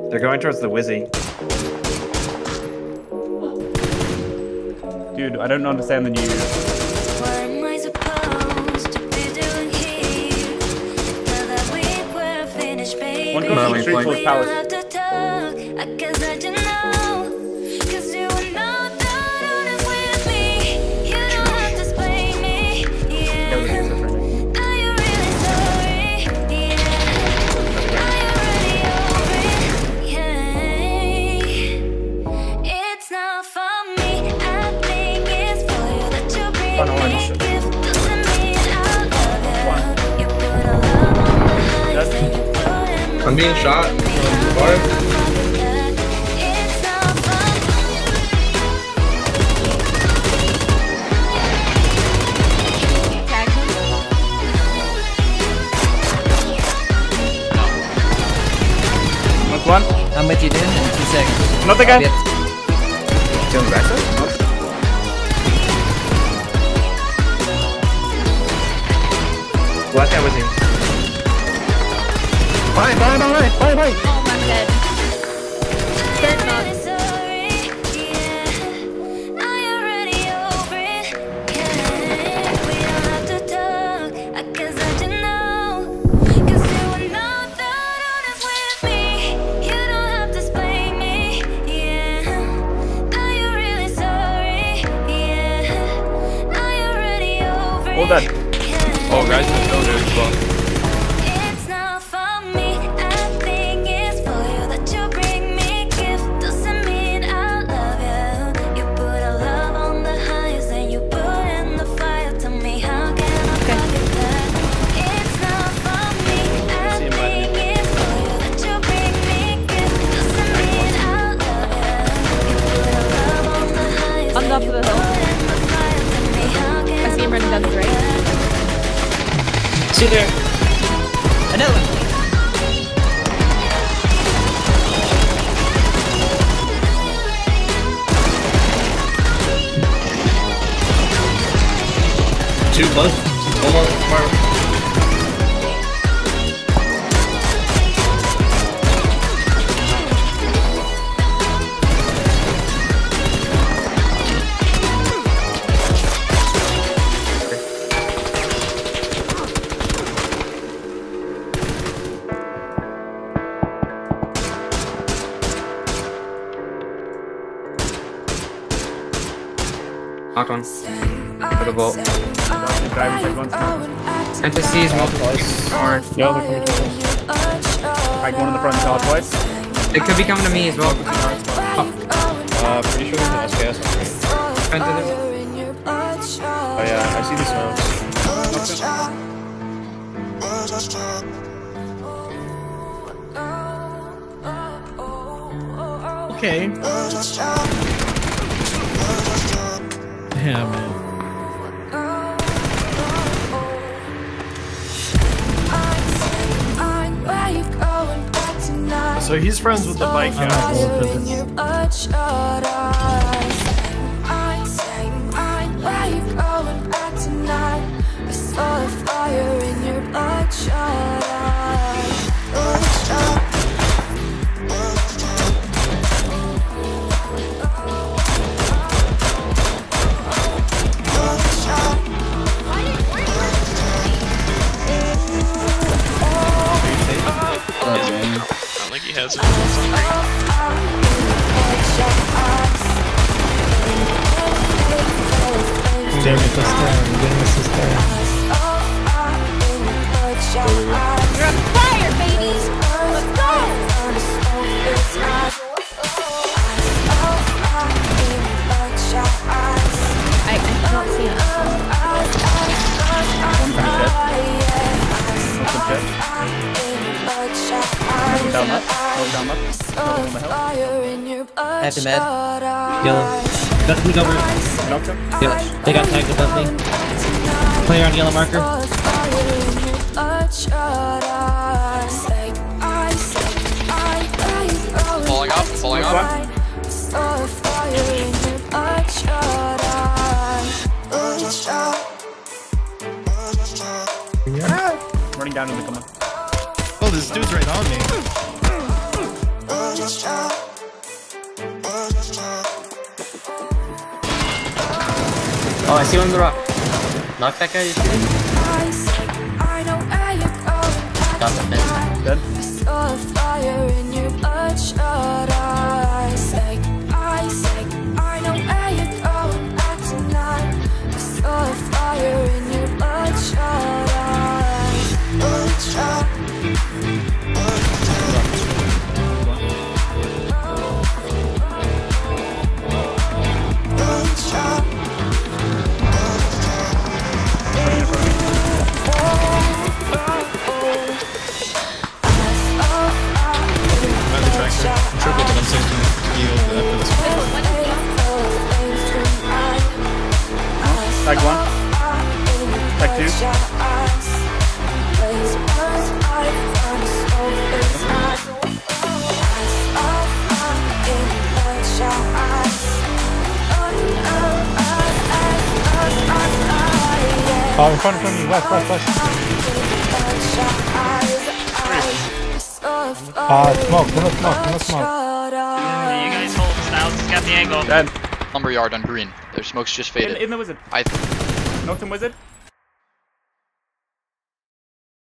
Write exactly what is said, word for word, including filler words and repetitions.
They're going towards the Wizzy. Dude, I don't understand the news. What am I supposed to be doing here? Now that we were finished, baby. One goes to the street towards Palace. have to talk. I guess I didn't know. Cause you were not that honest with me. You don't have to explain me. Yeah. Are you really sorry? Yeah. Are you really over it? Yeah. It's not for me. I think it's for you that you bring Fun orange. me. Gift doesn't mean I'll love you. You put a love on the highest and you put in the I'm being shot. It's not for Knock one. I'm with you, dude, in two seconds. Not the guy. Yep. Still in the backside? Last guy was him. Bye, bye, bye, bye, bye. Oh, I'm dead. Third knock. Hold that. Oh, guys, let's go there as well. It's not for me. I think it's for you that you bring me. Gift doesn't mean I love you. You put a love on the highest and you put in the fire. Tell me how can I forget that? It's not for me. I think it's for you that you bring me. Gift doesn't mean I love you. You put a love on the highest On top of the hill. and the fire. Tell me how can I see him running down the right. See there. Another one. Two close. One more. Fire. Knocked one. For the vault. Driving check once. N T C is multiple. Or Yo, they're coming to us. Right, one in the front tower twice. it could be coming to me as well. Uh, pretty sure there's an S K S on me. Front of them. Oh yeah, I see the smokes. Okay. Yeah, man. So he's friends with the bike guy. He has it. Damn it, this time. Damn it, this time. You're on fire, baby! Let's go! I, I don't see it. One from the jet. Down left. No, down left. No, on the hill. Happy med. Yellow. Got me over. Knocked him. Yellow. They got tagged above me. Player on yellow marker. Falling off, falling off. Running down in the come on. Oh, this dude's right on me. Oh, I see one on the rock. Knock that guy, you shooting? Got the fence. Dead. Tag one. Tag two. Oh, in front of me, west, west, west. Uh, smoke, no smoke, no smoke. Yeah, you guys hold Styles, got the angle. Dead. Lumberyard on green. Their smoke's just In, faded. in the wizard. I Knocked him wizard.